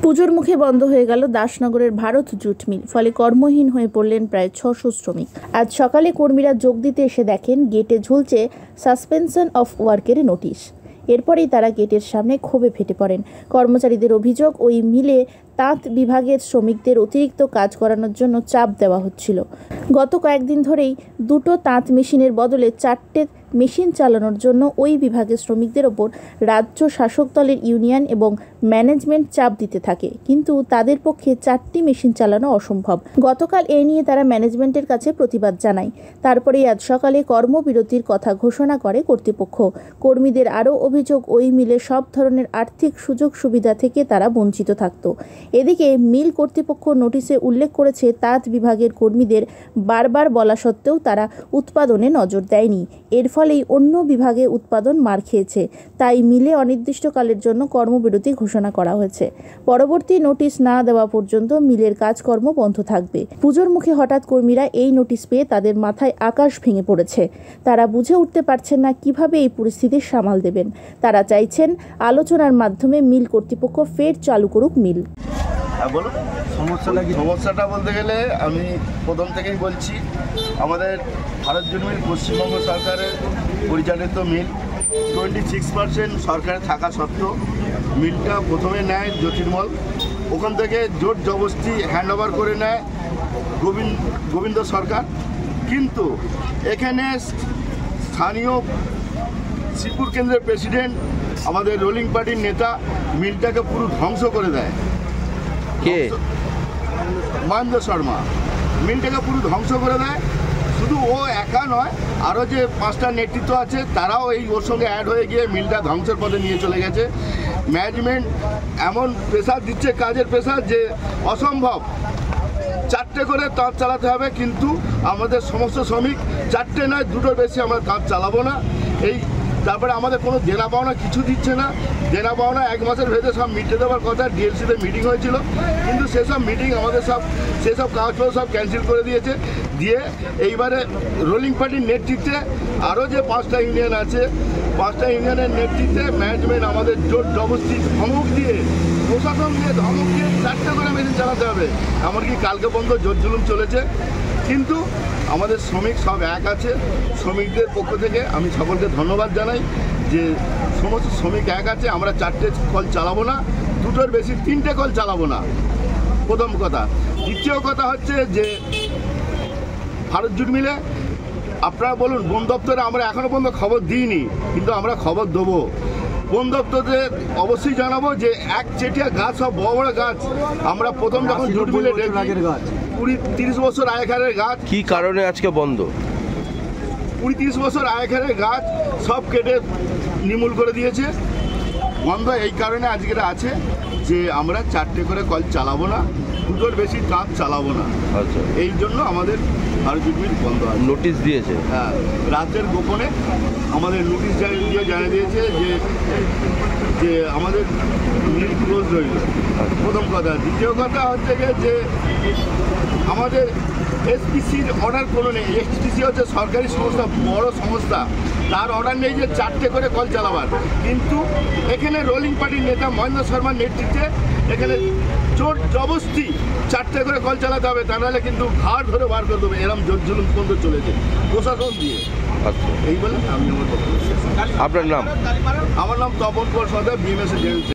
পুজোর মুখে বন্ধ হয়ে গেল দাসনগরের ভারত জুট মিল। ফলে কর্মহীন হয়ে পড়লেন প্রায় ৬০০ শ্রমিক। আজ সকালে কর্মীরা যোগ দিতে এসে দেখেন গেটে ঝুলছে সাসপেনশন অফ ওয়ার্কের নোটিশ। এরপরেই তারা গেটের সামনে ক্ষোভে ফেটে পড়েন। কর্মচারীদের অভিযোগ, ওই মিলে তাঁত বিভাগের শ্রমিকদের অতিরিক্ত কাজ করানোর জন্য চাপ দেওয়া হচ্ছিল। গত কয়েকদিন ধরেই দুটো তাঁত মেশিনের বদলে 4টে মেশিন চালানোর জন্য ওই বিভাগের শ্রমিকদের ওপর রাজ্য শাসক দলের ইউনিয়ন এবং ম্যানেজমেন্ট চাপ দিতে থাকে, কিন্তু তাদের পক্ষে 4টি মেশিন চালানো অসম্ভব। গতকাল এ নিয়ে তারা ম্যানেজমেন্টের কাছে প্রতিবাদ জানায়। তারপরেই আজ সকালে কর্মবিরতির কথা ঘোষণা করে কর্তৃপক্ষ। কর্মীদের আরও অভিযোগ, ওই মিলে সব ধরনের আর্থিক সুযোগ সুবিধা থেকে তারা বঞ্চিত থাকত। এদিকে মিল কর্তৃপক্ষ নোটিশে উল্লেখ করেছে, তাঁত বিভাগের কর্মীদের বারবার বলা সত্ত্বেও তারা উৎপাদনে নজর দেয়নি। এর ফলেই অন্য বিভাগে উৎপাদন মার খেয়েছে। তাই মিলে অনির্দিষ্টকালের জন্য কর্মবিরতি ঘোষণা করা হয়েছে। পরবর্তী নোটিশ না দেওয়া পর্যন্ত মিলের কাজকর্ম বন্ধ থাকবে। পুজোর মুখে হঠাৎ কর্মীরা এই নোটিশ পেয়ে তাদের মাথায় আকাশ ভেঙে পড়েছে। তারা বুঝে উঠতে পারছেন না কিভাবে এই পরিস্থিতি সামাল দেবেন। তারা চাইছেন আলোচনার মাধ্যমে মিল কর্তৃপক্ষ ফের চালু করুক মিল। সমস্যাটা বলতে গেলে আমি প্রথম থেকেই বলছি, আমাদের ভারত জুট মিল পশ্চিমবঙ্গ সরকারের পরিচালিত মিল। 26% সরকারে থাকা সত্ত্বেও মিলটা প্রথমে নেয় জ্যোতির্মল, ওখান থেকে জোর জবরদস্তি হ্যান্ড ওভার করে নেয় গোবিন্দ সরকার। কিন্তু এখানে স্থানীয় শ্রীপুর কেন্দ্রের প্রেসিডেন্ট, আমাদের রোলিং পার্টির নেতা, মিলটাকে পুরো ধ্বংস করে দেয়। কে? মহেন্দ্র শর্মা মিলটাকে পুরো ধ্বংস করে দেয়। শুধু ও একা নয়, আরও যে 5টা নেতৃত্ব আছে তারাও এই ওর সঙ্গে অ্যাড হয়ে গিয়ে মিলটা ধ্বংসের পথে নিয়ে চলে গেছে। ম্যানেজমেন্ট এমন প্রেশার দিচ্ছে, কাজের প্রেশার, যে অসম্ভব। 4টে করে তাঁত চালাতে হবে, কিন্তু আমাদের সমস্ত শ্রমিক 4টে নয় 2টোর বেশি আমরা তাঁত চালাবো না। তারপরে আমাদের কোনো দেনা পাওনা কিছু দিচ্ছে না। দেনা পাওনা 1 মাসের ভেতরে সব মিটে দেওয়ার কথা। ডিএলসিতে মিটিং হয়েছিল, কিন্তু সেসব মিটিং আমাদের সেসব কাগজপত্র সব ক্যান্সেল করে দিয়েছে। দিয়ে এইবারে রোলিং পার্টির নেতৃত্বে আরও যে 5টা ইউনিয়ন আছে, 5টা ইউনিয়নের নেতৃত্বে ম্যানেজমেন্ট আমাদের জোর জবরদস্তি ধমক দিয়ে, প্রশাসন দিয়ে ধমক দিয়ে 4টে করে মেশিন চালাতে হবে। এমনকি কালকে পর্যন্ত জোর জুলুম চলেছে, কিন্তু আমাদের শ্রমিক সব এক আছে। শ্রমিকদের পক্ষ থেকে আমি সকলকে ধন্যবাদ জানাই যে সমস্ত শ্রমিক এক আছে। আমরা 4টে কল চালাবো না, 2টোর বেশি 3টে কল চালাবো না, প্রথম কথা। দ্বিতীয় কথা হচ্ছে যে ভারত জুট মিলে আপনারা বলুন, বন দপ্তরে আমরা এখনও পর্যন্ত খবর দিইনি, কিন্তু আমরা খবর দেবো। বন দপ্তরে অবশ্যই জানাবো যে একচেটিয়া গাছ, সব বড় বড় গাছ, আমরা প্রথম যখন জুট মিলে 20-30 বছর আগেকারের গাছ। কি কারণে আজকে বন্ধ? 20-30 বছর আগেকারের গাছ সব কেটে নির্মূল করে দিয়েছে। বন্ধ এই কারণে আজকের আছে যে আমরা 4টে করে কল চালাবো না, 2টোর বেশি তাঁত চালাবো না। আচ্ছা, এই জন্য আমাদের ভারত জুট মিল বন্ধ আছে। নোটিশ দিয়েছে? হ্যাঁ, রাতের গোপনে আমাদের নোটিশ দিয়ে জানিয়ে দিয়েছে যে আমাদের মিল ক্লোজ রইল, প্রথম কথা। দ্বিতীয় কথা হচ্ছে যে আমাদের এসপিসির অর্ডার কোনো নেই। এসপিসি হচ্ছে সরকারি সংস্থা, বড় সংস্থা, তার অর্ডার নেই যে 4টে করে কল চালাবার। কিন্তু এখানে রোলিং পার্টির নেতা মহেন্দ্র শর্মার নেতৃত্বে এখানে জোর জবরদস্তি 4টে করে কল চালাতে হবে, তা নাহলে কিন্তু ঘাড় ধরে বার করে দেবে। এরম জোর জুলুম পর্যন্ত চলেছে প্রশাসন দিয়ে। আচ্ছা, এই বলে আমি আমার কথা। আপনার নাম? আমার নাম তপন কুমার সর্দার, BMS-এর